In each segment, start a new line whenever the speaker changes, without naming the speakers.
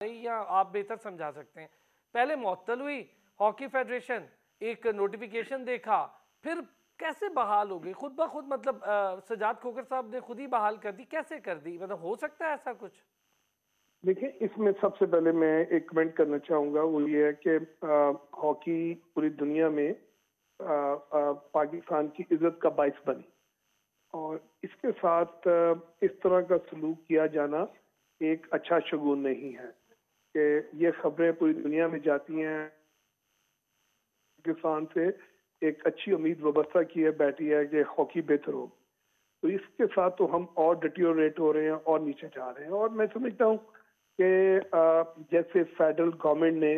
یا آپ بہتر سمجھا سکتے ہیں. پہلے معطل ہوئی ہاکی فیڈریشن, ایک نوٹیفیکیشن دیکھا, پھر کیسے بحال ہو گئی خود بخود؟ مطلب سجاد کھوکھر صاحب نے خود ہی بحال کر دی, کیسے کر دی؟ مطلب ہو سکتا ہے ایسا کچھ؟
دیکھیں, اس میں سب سے پہلے میں ایک کمنٹ کرنا چاہوں گا, وہ یہ ہے کہ ہاکی پوری دنیا میں پاکستان کی عزت کا باعث بنی, اور اس کے ساتھ اس طرح کا سلوک کیا جانا ایک اچھا شگون نہیں ہے کہ یہ خبریں پوری دنیا میں جاتی ہیں. پاکستان سے ایک اچھی امید وابستہ کی ہے بیٹھی ہے کہ ہاکی بہتر ہو, تو اس کے ساتھ تو ہم اور ڈیٹیوریٹ ہو رہے ہیں اور نیچے جا رہے ہیں. اور میں سمجھتا ہوں کہ جیسے فیڈرل گورنمنٹ نے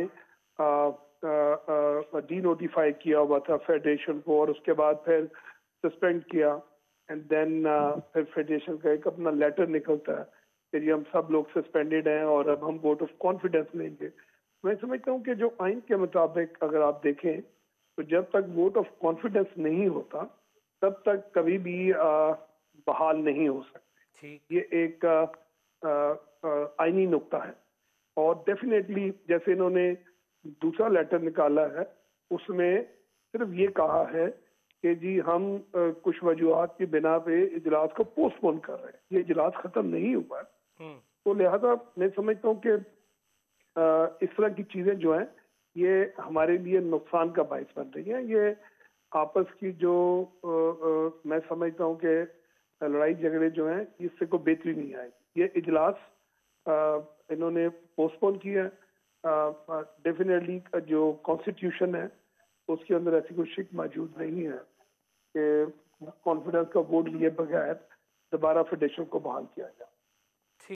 ڈی نوٹیفائی کیا ہوا تھا فیڈریشن کو, اور اس کے بعد پھر سسپینڈ کیا, اینڈ دین پھر فیڈریشن کا ایک اپنا لیٹر نکلتا ہے کہ جی ہم سب لوگ سسپینڈڈ ہیں اور اب ہم ووٹ آف کانفیڈنس لیں گے. میں سمجھتا ہوں کہ جو آئین کے مطابق اگر آپ دیکھیں تو جب تک ووٹ آف کانفیڈنس نہیں ہوتا تب تک کبھی بھی بحال نہیں ہو سکتے. یہ ایک آئینی نقطہ ہے, اور ڈیفینیٹلی جیسے انہوں نے دوسرا لیٹر نکالا ہے اس میں صرف یہ کہا ہے کہ جی ہم کچھ وجوہات کی بنا پہ اجلاس کو پوسٹ پون کر رہے ہیں, یہ اجلاس ختم نہیں ہوا ہے. تو لہذا میں سمجھتا ہوں کہ اس طرح کی چیزیں جو ہیں یہ ہمارے لیے نقصان کا باعث بن رہی ہیں. یہ آپس کی جو میں سمجھتا ہوں کہ لڑائی جھگڑے جو ہیں اس سے کوئی بہتری نہیں آئے. یہ اجلاس انہوں نے پوسٹ پون کیا ہے. ڈیفینیٹلی جو کانسٹیٹیوشن ہے اس کے اندر ایسی کوئی شک موجود نہیں ہے کہ کانفیڈنس کا ووٹ لیے بغیر دوبارہ فیڈریشن کو بحال کیا جائے.